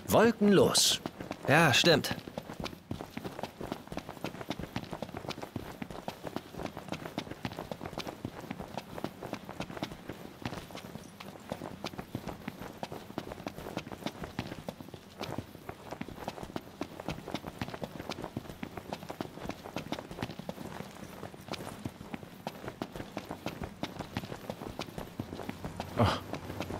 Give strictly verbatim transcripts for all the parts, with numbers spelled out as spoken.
Wolkenlos. Ja, stimmt. Ach.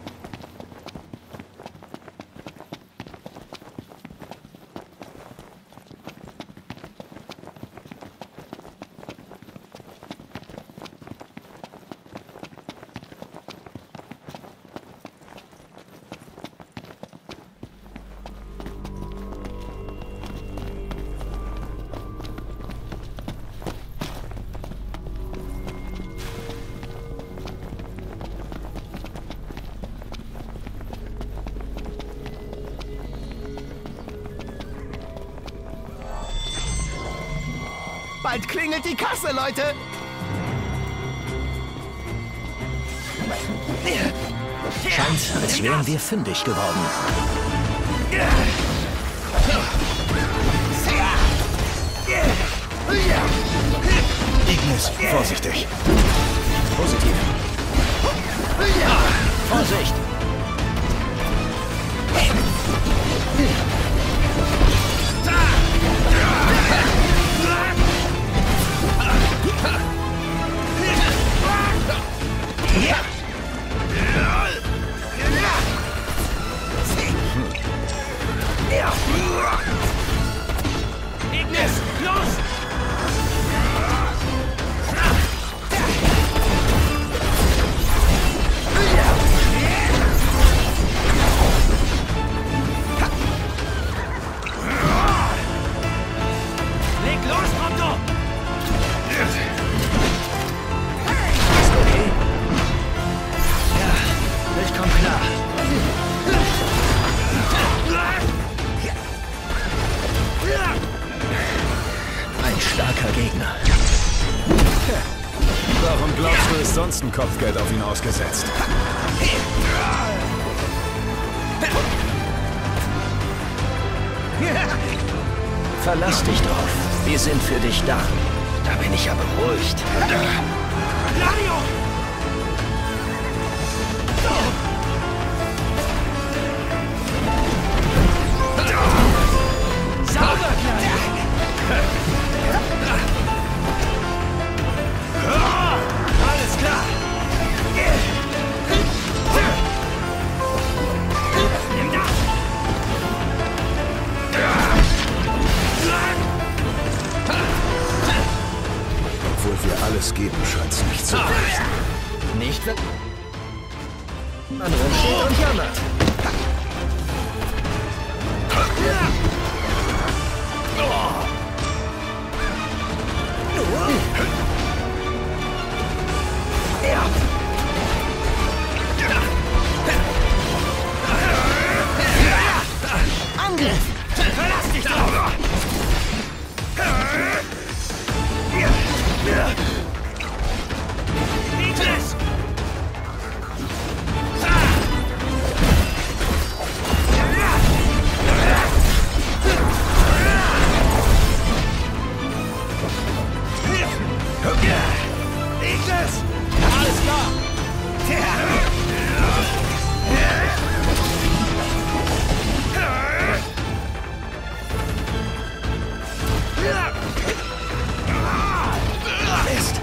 Bald klingelt die Kasse, Leute! Scheint, als wären wir fündig geworden. Ignis, vorsichtig. Positiv. Vorsicht! Ignis, los! Leg los, Rondo! Ist okay? Ja, ich komm klar. Ein starker Gegner. Warum glaubst du, ist sonst ein Kopfgeld auf ihn ausgesetzt? Verlass dich drauf. Wir sind für dich da. Da bin ich ja beruhigt. Gladio! Sauber, alles klar! Nimm das! Obwohl wir alles geben, scheint's nicht zu reichen. Nicht wenn man rumsteht und jammert. Angriff! Verlass dich drauf! Ignis! Ignis! Alles klar! Mist.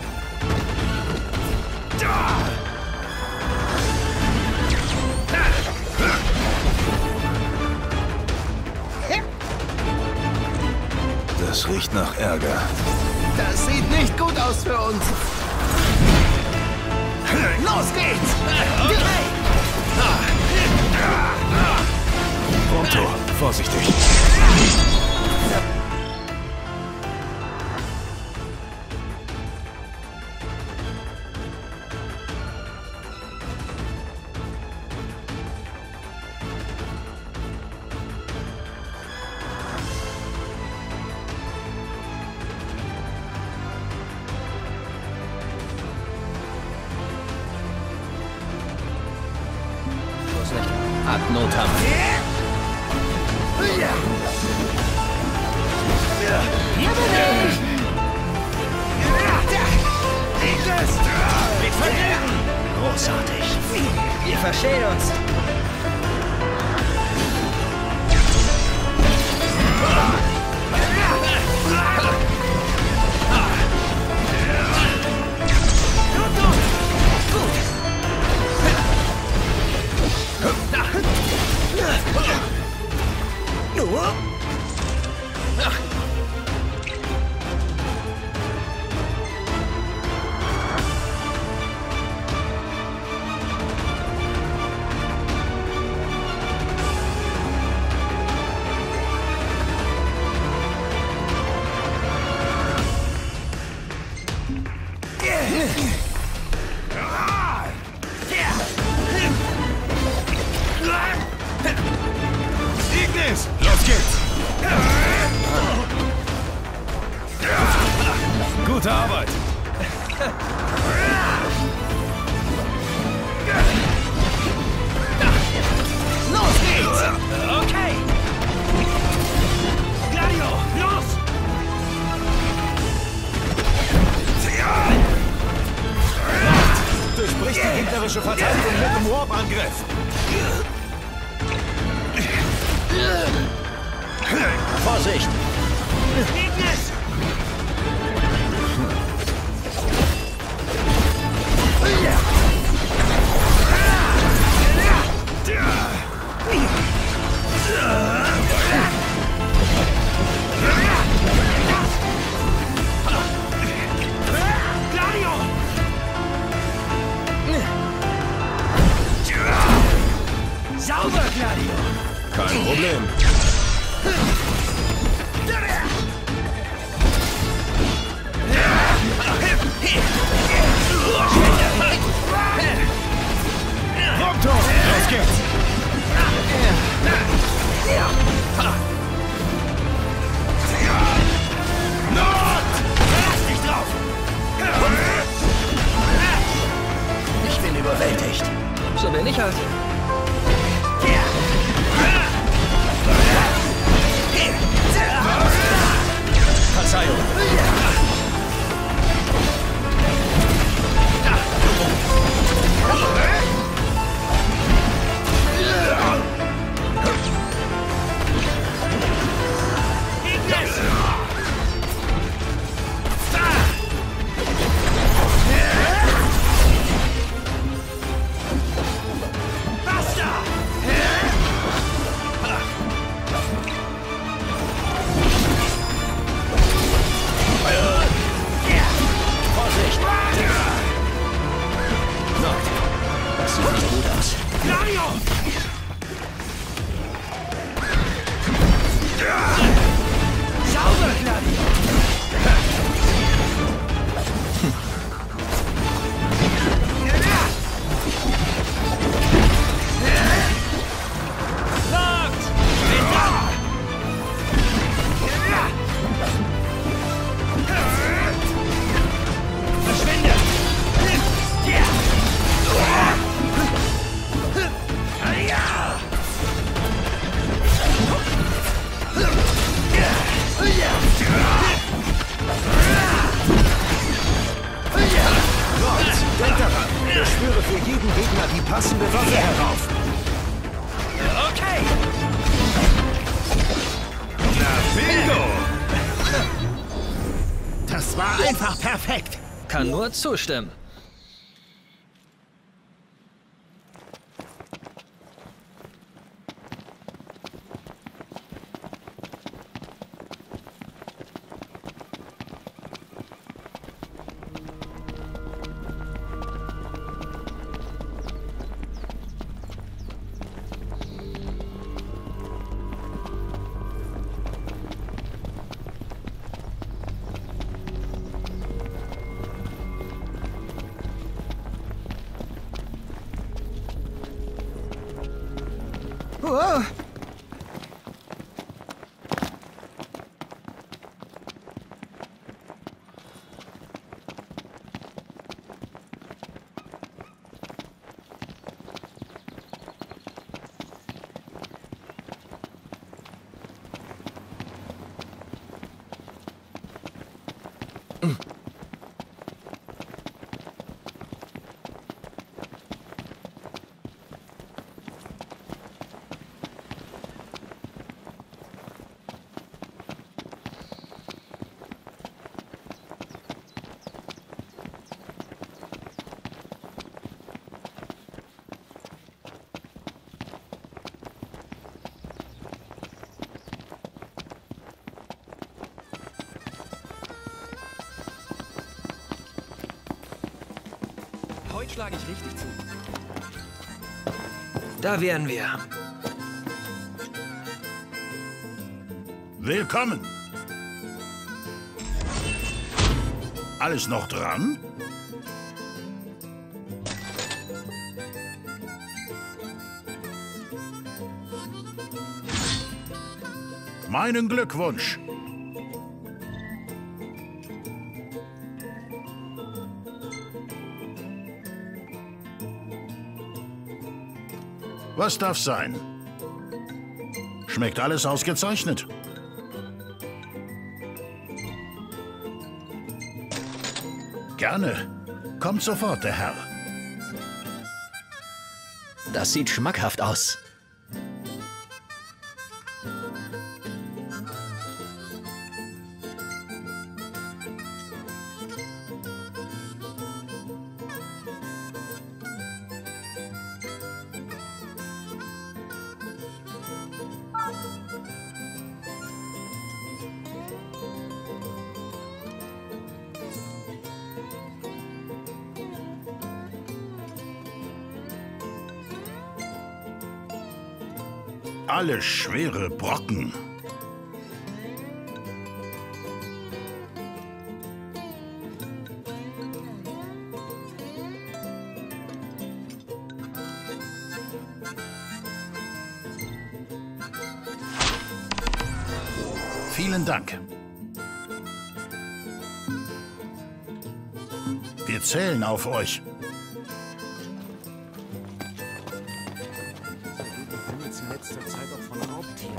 Das riecht nach Ärger. Das sieht nicht gut aus für uns. Los geht's! Pronto, vorsichtig. Ad notam. Hier bin ich! Mit Vergnügen! Großartig. Wir verstehen uns. Ignis, los geht's! Gute Arbeit! Los geht's! Okay. Gladio, los! Durchbricht die gegnerische Verteidigung mit dem Warp-Angriff! Vorsicht! Ignis! Gladio! Sauber, Gladio! Kein Problem. Rocktor, los geht's! Lass dich drauf! Ich bin überwältigt. So bin ich halt. Verzeihung. Denk daran, beschwöre für jeden Gegner die passende Waffe herauf. Okay. Na, bingo! Das war einfach perfekt. Kann nur zustimmen. Oh. Heute schlage ich richtig zu. Da wären wir. Willkommen. Alles noch dran? Meinen Glückwunsch. Was darf sein? Schmeckt alles ausgezeichnet. Gerne. Kommt sofort, der Herr. Das sieht schmackhaft aus. Alle schwere Brocken. Vielen Dank. Wir zählen auf euch. In letzter Zeit auch von Raubtieren.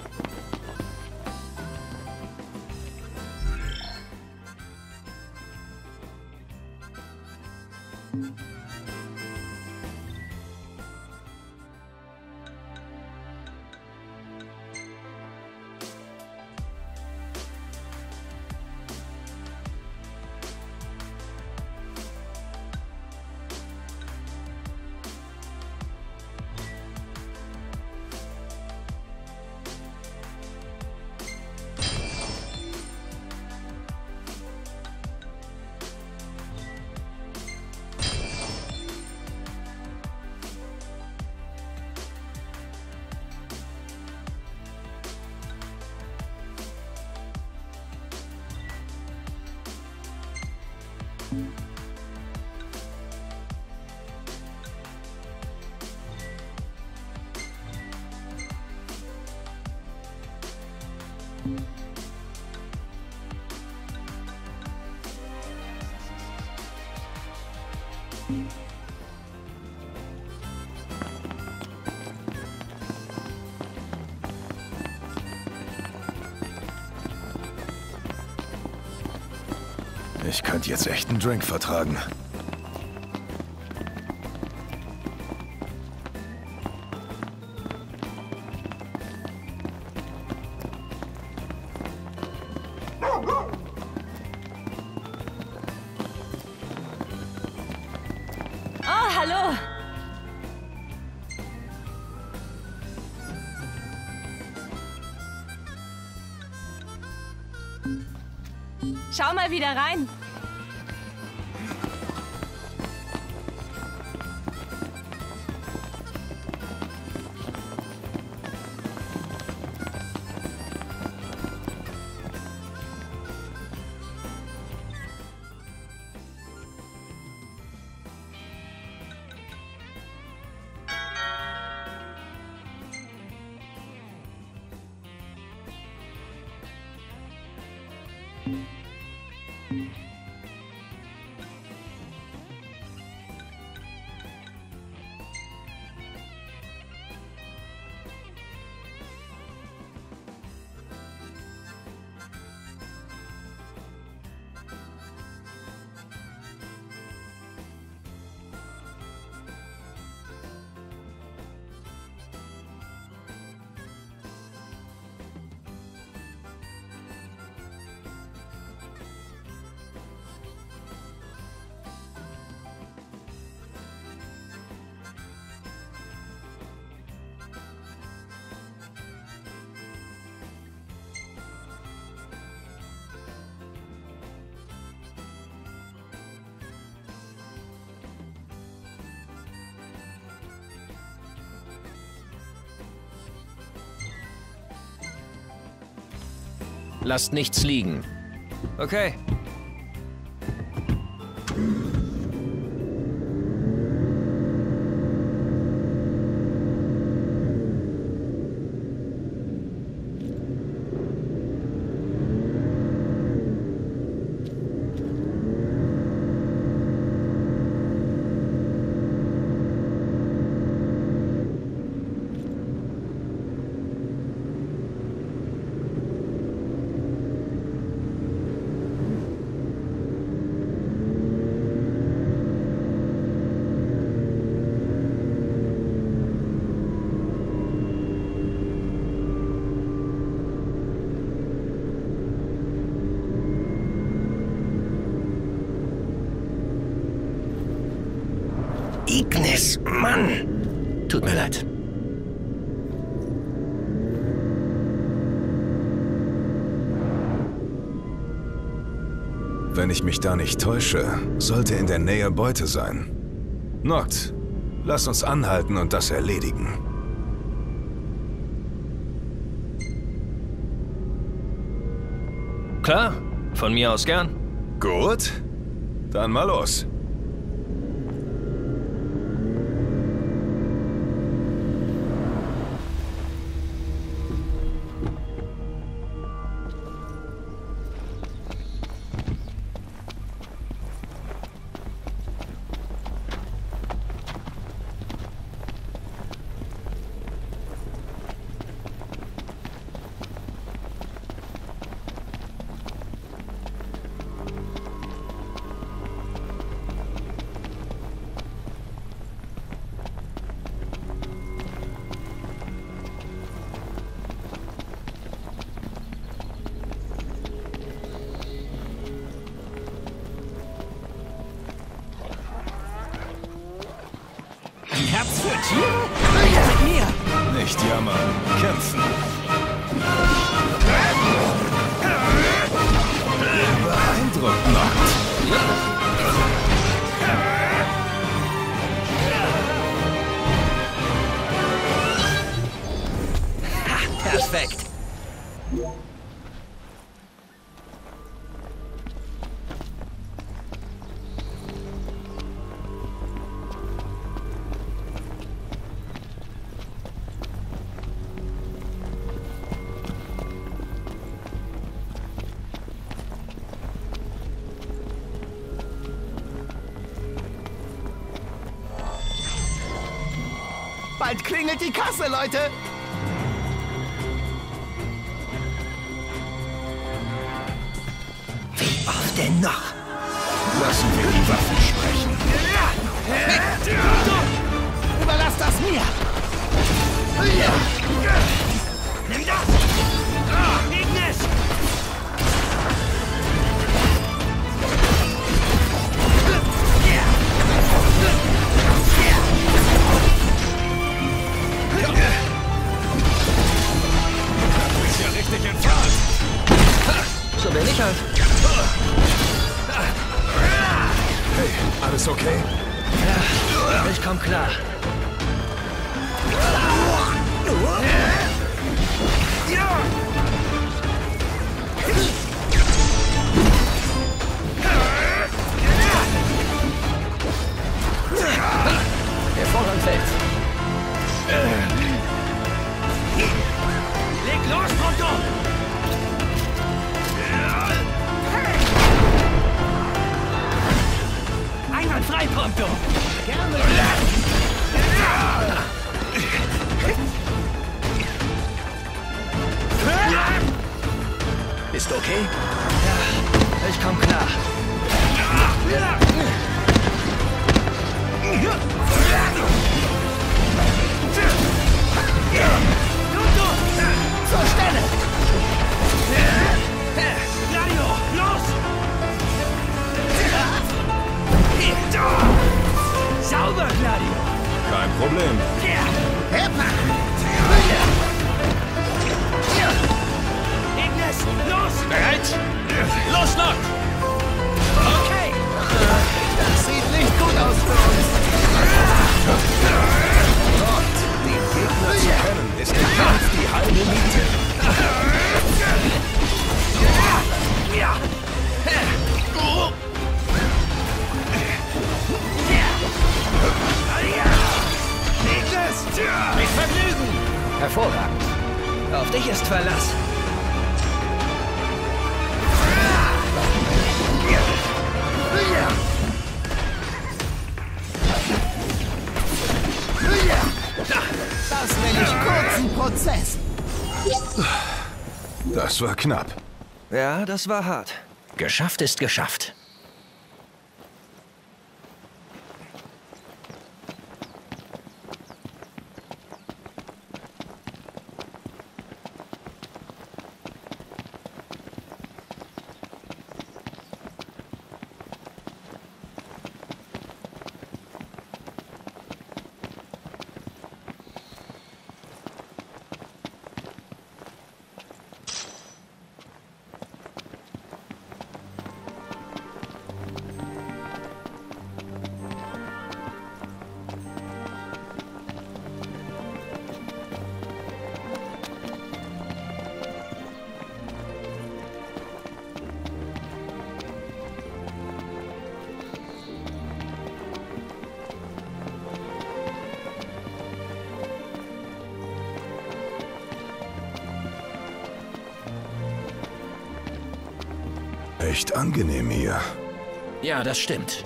Ich könnte jetzt echt einen Drink vertragen. Oh, hallo. Schau mal wieder rein. Lasst nichts liegen. Okay. Ignis, Mann! Tut mir leid. Wenn ich mich da nicht täusche, sollte in der Nähe Beute sein. Noct, lass uns anhalten und das erledigen. Klar, von mir aus gern. Gut, dann mal los. Herz für Tiere? Mit mir! Nicht jammern, kämpfen. Beeindruckend, Noct. Perfekt. Bald klingelt die Kasse, Leute! Wie oft denn noch? Lassen wir die Waffen sprechen. Du, überlass das mir! Nimm das! Ignis! So bin ich halt. Hey, alles okay? Ja, ich komm klar. Der Vorhang fällt. Leg los, Pronto! Einwandfrei, Pronto! Gerne! Ist okay? Ja, ich komm klar. Zur Stelle! Gladio, los! Sauber, Gladio! Kein Problem. Ignis, los! Bereit? Los, Noct! Okay! Das sieht nicht gut aus für uns. Noct, den Gegner zu kennen, ist im Kampf die halbe Miete. Hervorragend. Auf dich ist Verlass. Das nenne ich kurzen Prozess. Das war knapp. Ja, das war hart. Geschafft ist geschafft. Echt angenehm hier. Ja, das stimmt.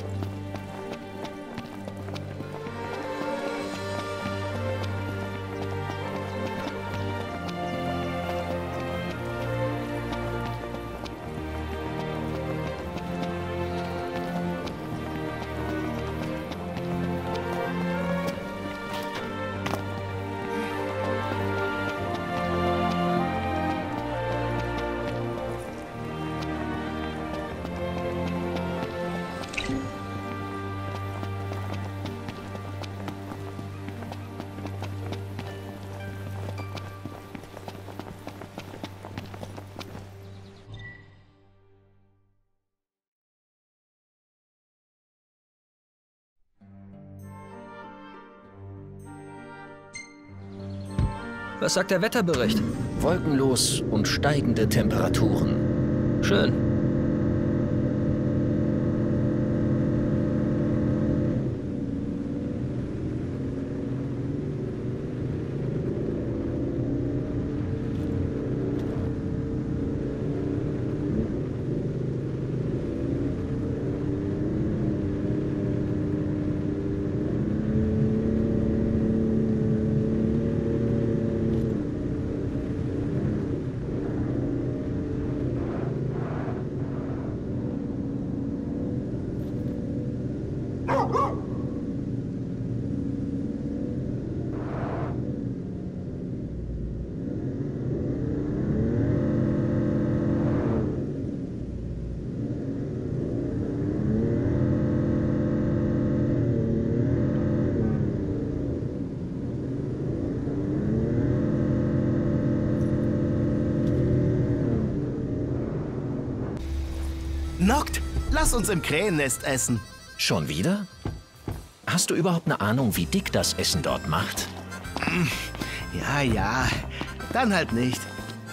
Was sagt der Wetterbericht? Wolkenlos und steigende Temperaturen. Schön. Noct, lass uns im Krähennest essen. Schon wieder? Hast du überhaupt eine Ahnung, wie dick das Essen dort macht? Ja, ja, dann halt nicht.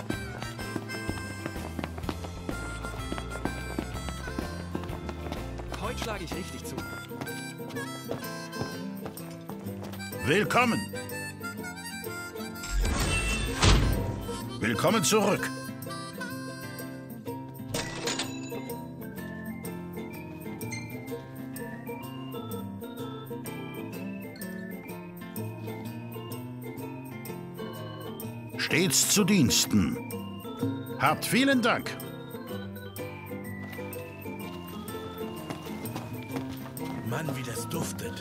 Heute schlage ich richtig zu. Willkommen. Willkommen zurück. Stets zu Diensten. Habt vielen Dank. Mann, wie das duftet.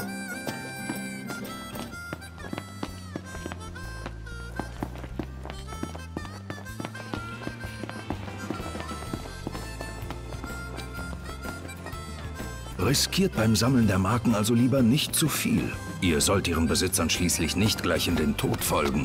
Riskiert beim Sammeln der Marken also lieber nicht zu viel. Ihr sollt ihren Besitzern schließlich nicht gleich in den Tod folgen.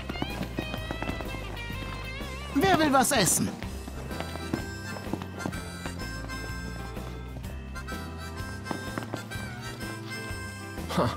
Wer will was essen? Huh.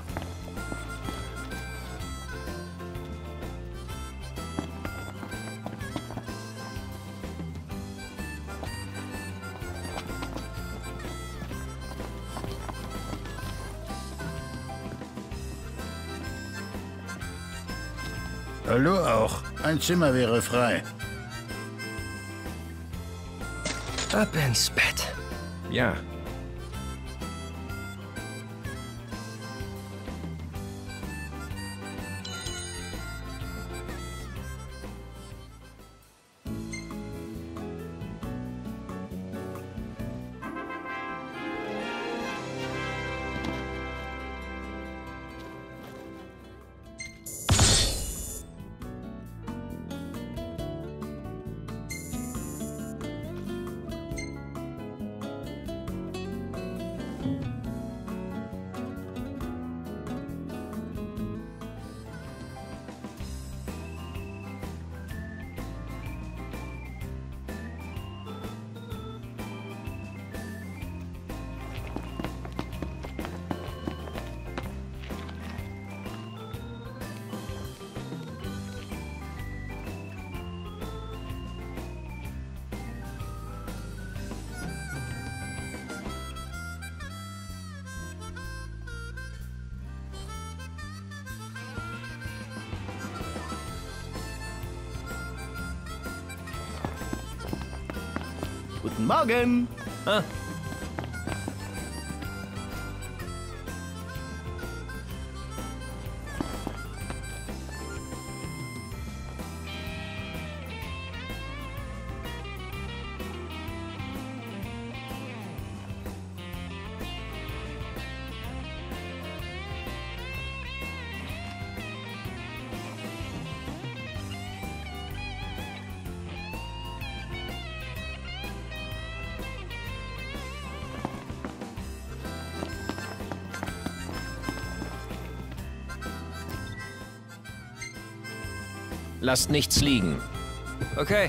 Hallo auch. Ein Zimmer wäre frei. Ab ins Bett. Ja. Guten Morgen. Ah. Lasst nichts liegen. Okay.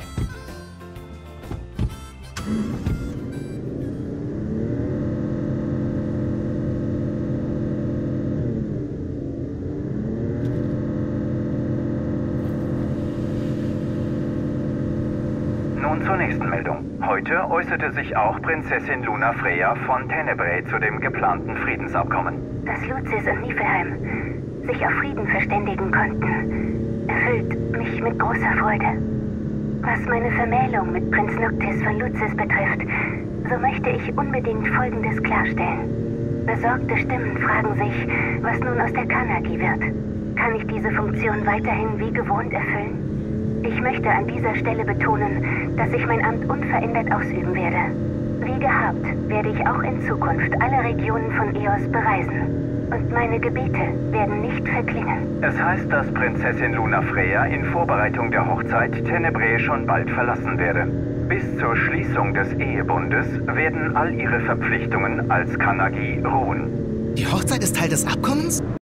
Nun zur nächsten Meldung. Heute äußerte sich auch Prinzessin Luna Freya von Tenebrae zu dem geplanten Friedensabkommen. Dass Lucis und Niflheim sich auf Frieden verständigen konnten, erfüllt mich mit großer Freude. Was meine Vermählung mit Prinz Noctis von Lucis betrifft, so möchte ich unbedingt Folgendes klarstellen. Besorgte Stimmen fragen sich, was nun aus der Kanagi wird. Kann ich diese Funktion weiterhin wie gewohnt erfüllen? Ich möchte an dieser Stelle betonen, dass ich mein Amt unverändert ausüben werde. Wie gehabt werde ich auch in Zukunft alle Regionen von Eos bereisen. Und meine Gebete werden nicht verklingen. Es heißt, dass Prinzessin Luna Freya in Vorbereitung der Hochzeit Tenebrae schon bald verlassen werde. Bis zur Schließung des Ehebundes werden all ihre Verpflichtungen als Kanagi ruhen. Die Hochzeit ist Teil des Abkommens?